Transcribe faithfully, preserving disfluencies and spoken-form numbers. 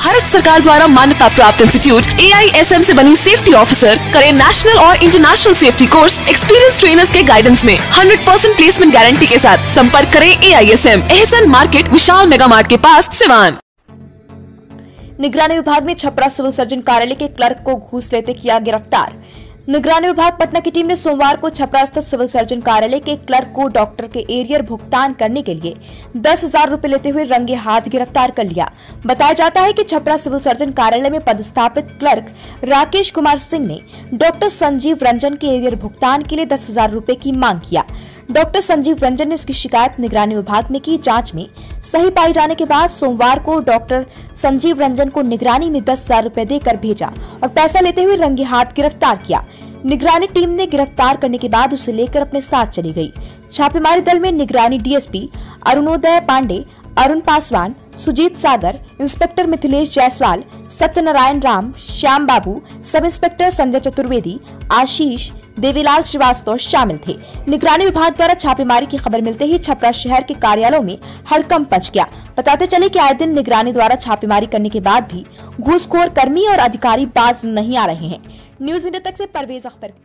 भारत सरकार द्वारा मान्यता प्राप्त institute A I S M से बनी सेफ्टी ऑफिसर। करें नेशनल और international safety course experience trainers के गाइडेंस में हंड्रेड परसेंट प्लेसमेंट गारंटी के साथ। संपर्क करें A I S M, Ehsan market, Vishal mega mart के पास, सिवान। निगरानी विभाग ने छपरा सिविल सर्जन कार्यालय के क्लर्क को घूस लेते किया गिरफ्तार। निगरानी विभाग पटना की टीम ने सोमवार को छपरा स्थित सिविल सर्जन कार्यालय के क्लर्क को डॉक्टर के एरियर भुगतान करने के लिए दस हजार रूपए लेते हुए रंगे हाथ गिरफ्तार कर लिया। बताया जाता है कि छपरा सिविल सर्जन कार्यालय में पदस्थापित क्लर्क राकेश कुमार सिंह ने डॉक्टर संजीव रंजन के एरियर भुगतान के लिए दस हजार रूपए की मांग किया। डॉक्टर संजीव रंजन ने इसकी शिकायत निगरानी विभाग में की। जांच में सही पाए जाने के बाद सोमवार को डॉक्टर संजीव रंजन को निगरानी ने दस हजार रूपए देकर भेजा और पैसा लेते हुए रंगे हाथ गिरफ्तार किया। निगरानी टीम ने गिरफ्तार करने के बाद उसे लेकर अपने साथ चली गई। छापेमारी दल में निगरानी D S P Arunoday Pandey, Arun Paswan, Sujit Sagar, inspector Mithilesh Jaiswal, Satyanarayan Ram, Shyam Babu, sub inspector Sanjay Chaturvedi, Ashish, Devilal Srivastava शामिल थे। निगरानी विभाग द्वारा छापेमारी की खबर मिलते ही छपरा शहर के कार्यालयों में हड़कंप मच गया। बताते चले कि आए दिन निगरानी द्वारा छापेमारी करने के बाद भी घूसखोर कर्मी और अधिकारी बाज नहीं आ रहे हैं। न्यूज इंडिया तक से परवेज अख्तर।